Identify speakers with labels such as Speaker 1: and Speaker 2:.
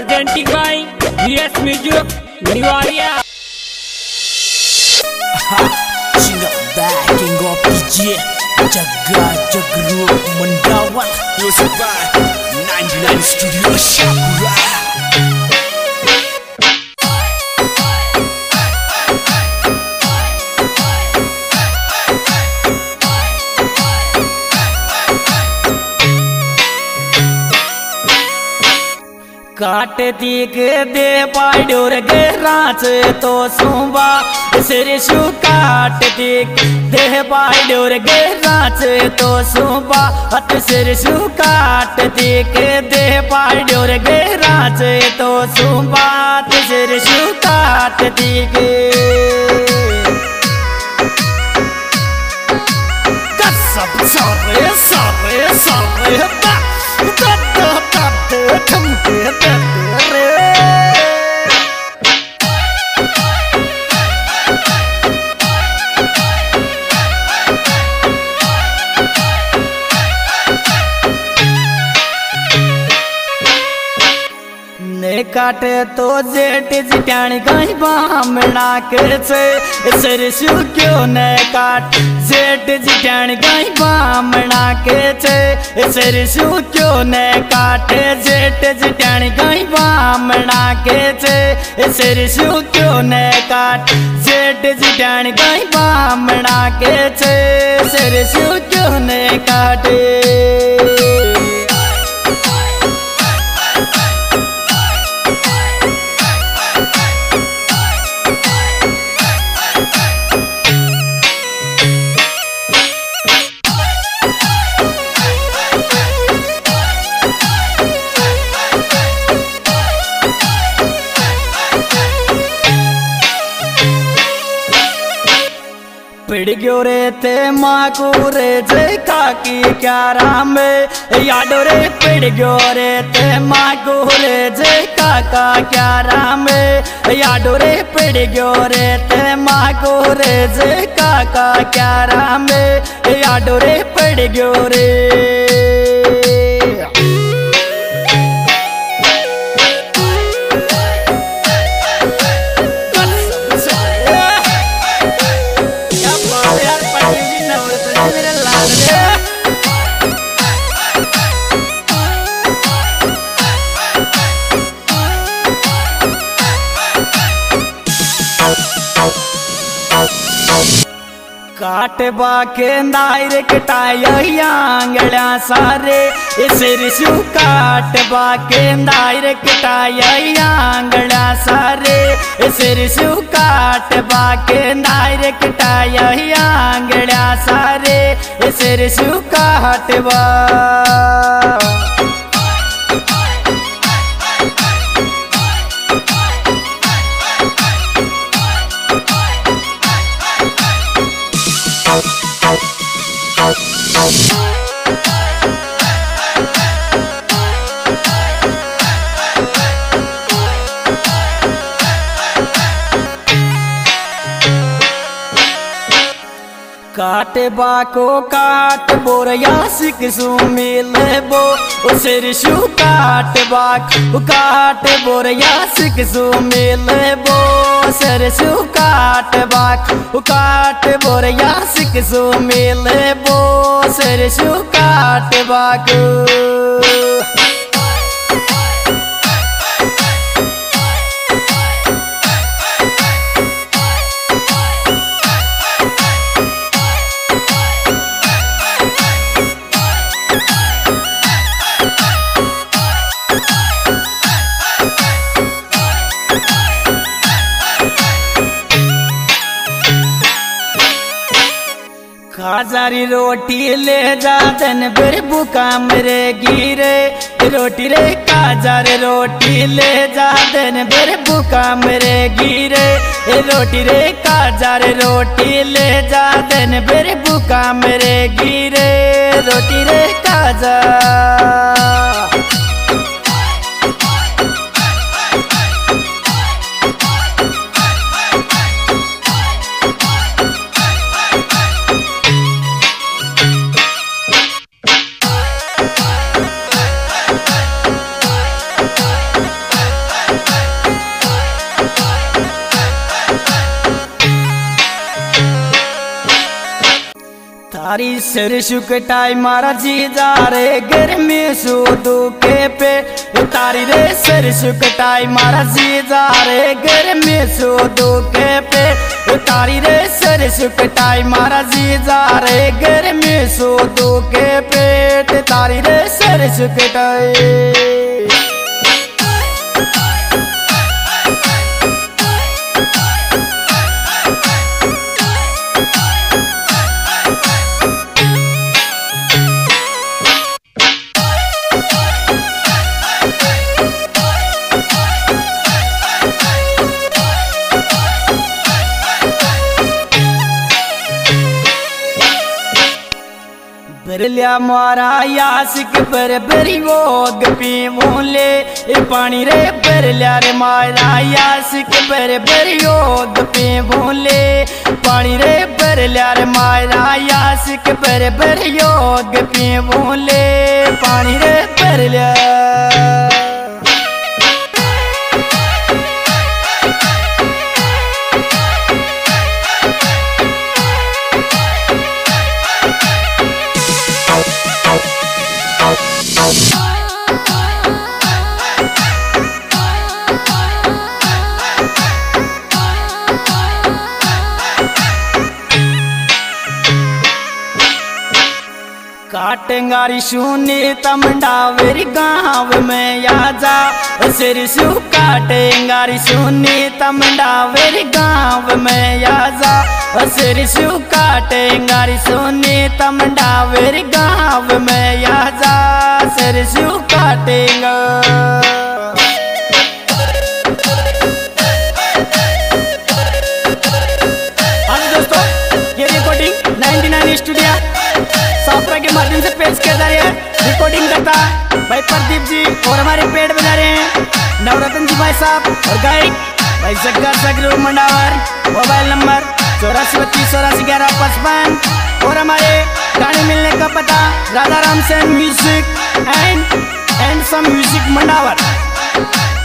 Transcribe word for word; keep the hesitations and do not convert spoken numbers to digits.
Speaker 1: presenting by V S Music Niwaria.
Speaker 2: Singa backing of D J Jaga Jagru Mendawan Music by ninety-nine Studio Shakura. काट दिख दे पाडोर गे राच तो सुबा सिर शु काट दिख दे पाडोर गे राच तो सुबा हत सिर शु काट दिख दे पाडोर गे राच तो सुबा सिर शु काट दिख कसम सारे सारे सारे ता ता ता ठमके रे ने काटे तो जेठ जिटाणी कहीं बामना के सिर शु क्यों ने काट जेठ जिटाणी कहीं बामना के सिर शु क्यों ने काटे जेठ जिटाणी कहीं बामना के सिर शु क्यों ने काट जेठ जिटाणी कहीं बामना के सिर शु क्यों ने काटे पिड़ गयो रे ते माकू रे जय काकी क्या राम यादो रे पिड़ गयो रे ते माकू रे जय काका क्या राम यादो रे पिड़ गयो रे ते माकू रे जय काका क्या राम यादो रे पिड़ गयो रे काट बाके नायर कटाया आंगड़ा सारे सिर शु काट बाके नायर कटाया आंगड़ा सारे सिर शु काट बाके नायर कटाया आंगड़ा सारे सिर शु काटवा काट बाको काट बोरया सिक सु मिले बो सिर शु काट बाक काट बोरया सिक सु मिले बो सिर शु काट बाक काट बोरया सिक सु मिले बो सिर शु काट बाक खाजारी रोटी ले जा तन फिर बुका मेरे गिरे रोटी रे काजार रोटी ले जा तन फिर बुका मेरे गिरे रोटी रे काजार रोटी ले जा तन फिर बुका मेरे गिरे रोटी रे काजार तारी सरसों कटाई मारा जी जा रे गर्मी सो दुखे पे। तारी रे सरसों कटाई मारा जी जा रे गर्मी सो दुखे पे। तारी रे सरसों कटाई मारा जी जा रे गर्मी सो दुखे पे। तारी रे सरसों कटाई बरलिया मारा यासिक बर बरी वोग पीवूले। पानी रे बरलिया रे मारा यासिक बर बरी वोग पीवूले। पानी रे बरलिया रे मारा यासिक बर बरी वोग पीवूले। पानी रे बरलिया काटेंगारी सुनी तमंडावेरी गाँव में आजा। सरसों काटेंगारी सुनी तमंडावेरी गाँव में आजा। सरसों काटेंगारी सुनी तमंडावेरी गाँव में आजा। सरसों काटेंगा दोस्तों ये रिकॉर्डिंग नाइंटी नाइन स्टूडियो साफरा के माध्यम से पेश किया जा रहा है। रिकॉर्डिंग करता भाई प्रदीप जी और हमारे पेड़ बजा रहे हैं नवरत्न जी भाई साहब और गायक भाई जग्गा सगरू मंडावर। मोबाइल नंबर चौरासी बत्तीस चौरासी ग्यारह पचपन और हमारे गाने मिलने का पता Radha Ram Sen music and and some music Mandawar.